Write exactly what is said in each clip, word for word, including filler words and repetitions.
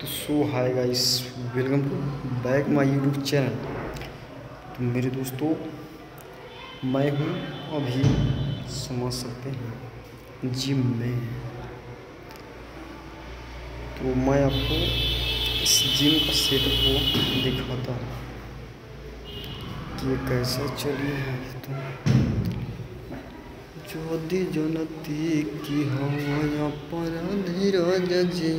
तो so hi guys, welcome to back my YouTube channel. तो मेरे दोस्तों, मैं हूँ अभी, समझ सकते हैं, जिम में। तो मैं आपको इस जिम का सेटअप को दिखाता हूँ कि ये कैसा चली है। तो जोदी जनती की हवा पर धीरज जी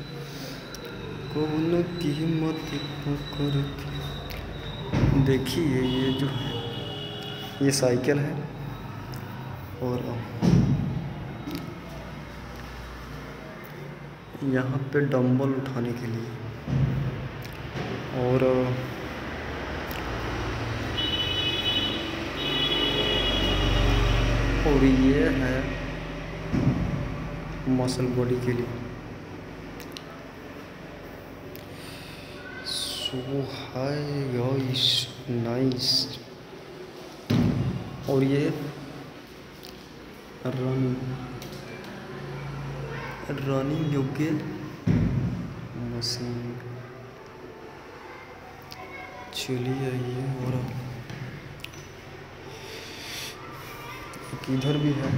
कौन कीमत पकड़ती। देखिए ये जो है, ये साइकिल है और यहाँ पे डंबल उठाने के लिए, और और ये है मसल बॉडी के लिए। So hi guys, nice. और ये रनिंग रनिंग योग्य मशीन। चलिए आइए, और इधर भी है,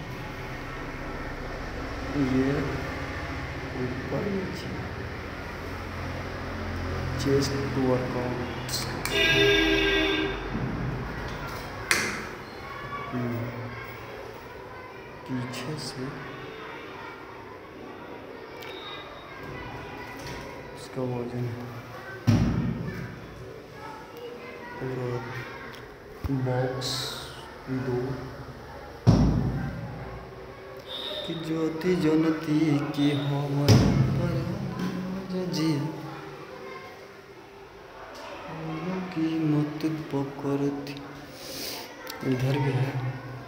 ये ऊपर नीचे चेस्ट वर्कआउट। पीछे से उसका वजन है, और बॉक्स दो कि ज्योति जनती की हमारे जी की मत पकड़ती। इधर भी है,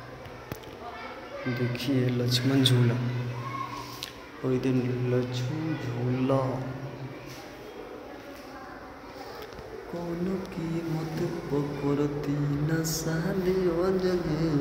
देखिए लक्ष्मण झूला, और इधर लक्ष्मण झूला कौन की मत पकड़ती न साली वजगे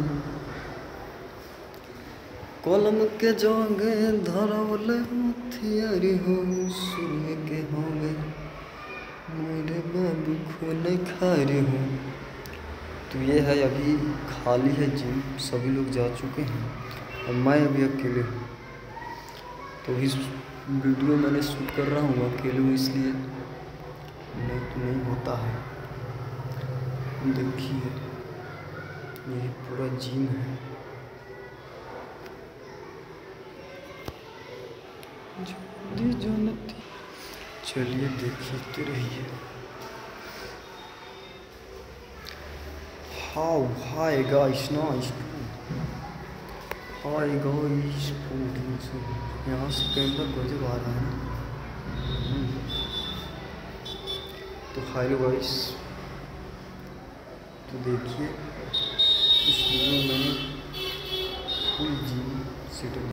कलम के जोगे धरौले हथियारी हो सूर्य के होंगे मेरे बाबू खून खारे हो। तो ये है, अभी खाली है जिम, सभी लोग जा चुके हैं और मैं अभी अकेले हूँ। तो इस वीडियो मैंने शूट कर रहा हूँ अकेले हूँ, इसलिए नहीं तो नहीं होता है। देखिए ये पूरा जिम है। जनती, चलिए देखते रहिए। How hi guys, nice. Hi guys, यहाँ से कैमरा गजब आ रहा है ना। तो हाय गाइस, तो देखिए इस वीडियो में मैंने फुल जिम सेटअप